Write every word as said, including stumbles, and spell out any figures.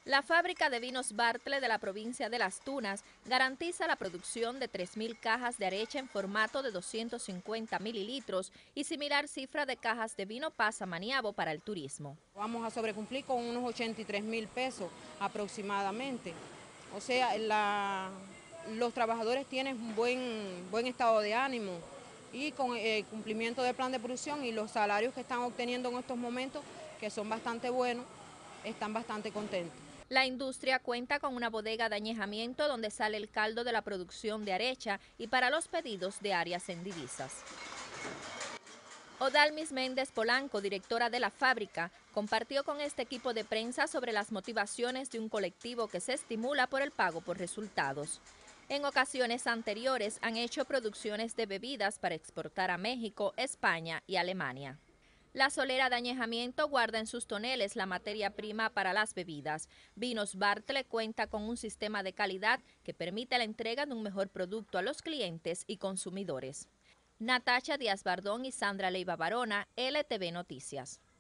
La fábrica de vinos Bartle de la provincia de Las Tunas garantiza la producción de tres mil cajas de arecha en formato de doscientos cincuenta mililitros y similar cifra de cajas de vino Pasa Maniabo para el turismo. Vamos a sobrecumplir con unos ochenta y tres mil pesos aproximadamente. O sea, la, los trabajadores tienen un buen, buen estado de ánimo y con el cumplimiento del plan de producción y los salarios que están obteniendo en estos momentos, que son bastante buenos, están bastante contentos. La industria cuenta con una bodega de añejamiento donde sale el caldo de la producción de arecha y para los pedidos de áreas en divisas. Odalmis Méndez Polanco, directora de la fábrica, compartió con este equipo de prensa sobre las motivaciones de un colectivo que se estimula por el pago por resultados. En ocasiones anteriores han hecho producciones de bebidas para exportar a México, España y Alemania. La solera de añejamiento guarda en sus toneles la materia prima para las bebidas. Vinos Bartle cuenta con un sistema de calidad que permite la entrega de un mejor producto a los clientes y consumidores. Natacha Díaz Bardón y Sandra Leiva Barona, L T V Noticias.